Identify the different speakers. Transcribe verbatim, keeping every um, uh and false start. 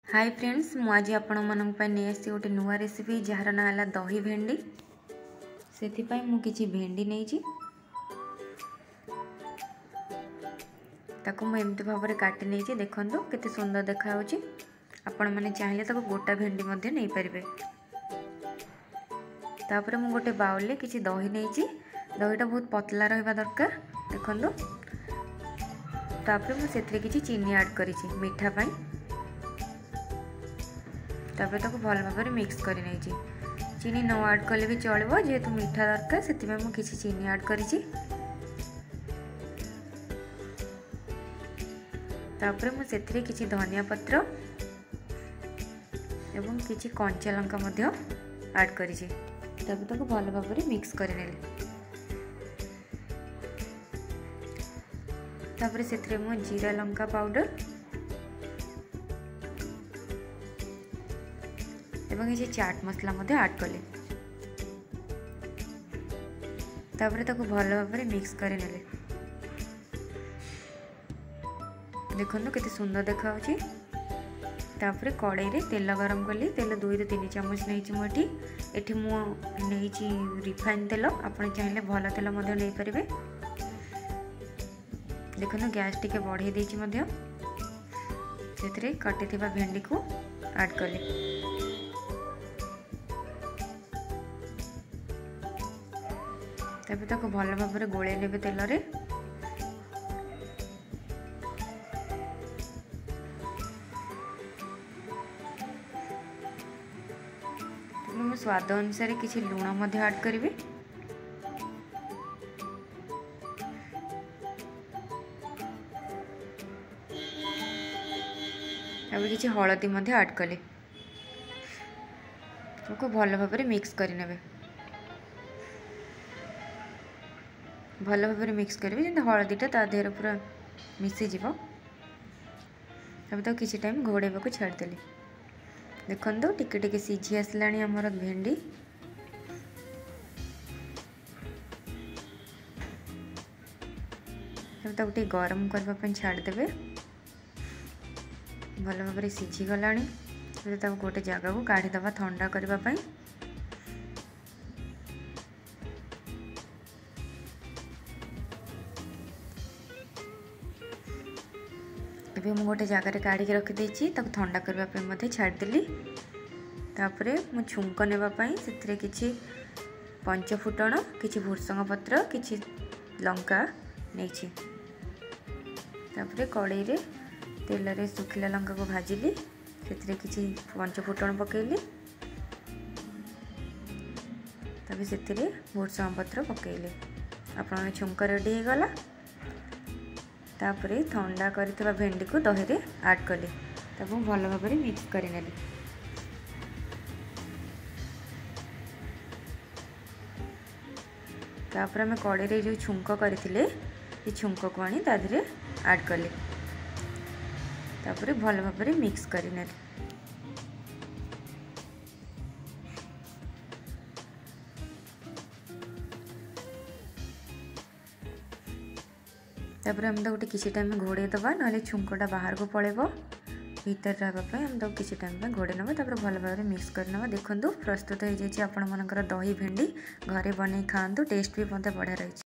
Speaker 1: Hi friends, मु आज आपण मानक पय नै आसी गोटे नुआ रेसिपी जार ना हला दही भेंडी। सेथि पय मु किछि भेंडी नै छी, ताको मु एमति भाबरे काटि नै छी। देखंतु केते सुंदर देखा होची। आपण माने चाहिले ताको गोटा भेंडी मध्ये नै परिबे। तापरे मु गोटे बाउल ले किछि दही नै छी। दहीटा बहुत पतला रहबा दरकार। देखंतु तापरे मु सेथरे किछि चीनी ऐड करि छी मीठा पय। तापर ताको भल भाव मिक्स कर नहीं। चीनी न ऐड कले भी चलो, जेहेतु मीठा दरकार से मुझे किसी चीनी ऐड करी। तापर मुझे किसी धनिया पत्र एवं किसी कंचा लंका मध्य ऐड करी। तापर ताको भल भाव मिक्स कर तापर से मु जीरा लंका पाउडर एवं ये चाट मसला मध्य ऐड कले। तापर ताको भल भाव मिक्स कर नेले। देखो केते सुंदर देखा होची। तापर कड़ाई रे तेल गरम कली। तेल दुई रु तीन चम्मच नहीं मुठी। एठी मु नहीं रिफाइन तेल, आपण चाहिले भल तेल मध्य नहीं परिबे। देखो गैस टिके बढ़े देछि मध्य। सेतरे कटिथिबा भेंडी को ऐड कले। तब तक भल भाव गोले नेबे तेल रे। मु स्वाद अनुसार किसी लूण मध्य ऐड करिवे। अब किसी हलदी मध्य ऐड कले। तो भल भाव मिक्स कर नेबे। भल भाव मिक्स करेंगे जब हलदीटा ता देहर पूरा मिसीज। तब तो किसी टाइम घोड़ेबा को छाड़देली। देखो टिके टिके सीझी आसला आमर भेंडी। तब तो गोटे गरम करने छाड़देवे। भल भाव सीझी गला। तब गोटे जगह को काढ़ीदबा ठंडा करने। अभी मुझे गोटे जगार काढ़ी रखीदे ठंडा करने छाड़देली। तापर मु छुंक नेबाई से किसी पंचफुटण, किसी भुर्संग पत्र, किसी लंका नहीं। तापर कड़ाई रे तेल रे सुखिला लंका को भाजिली। से किसी पंचफुटण पकेली। तब से भुर्संग पत्र पकेले। आपण छुंक रेडी हो गला। तापर ठंडा कर भेंडी को दही रे ऐड कले। तब भल भाव मिक्स कर नेली। तापर आम कड़ाई रे जो छुंक करथिले ये छुंक को आनी ताधरे ऐड कले। तापर भल भाव मिक्स कर नेली। तापर हम तो गोटे किसी टाइम घोड़े दबा, ना छुंकटा बाहर को पड़ेब। भीतर रहापी हम तो किसी टाइम घोड़े नवा। तापर भल भाव मिक्स करना। देखो प्रस्तुत हो जाए आपण मानकर दही भेंडी। घरे बनै खातु, टेस्ट भी मत बढ़िया रही।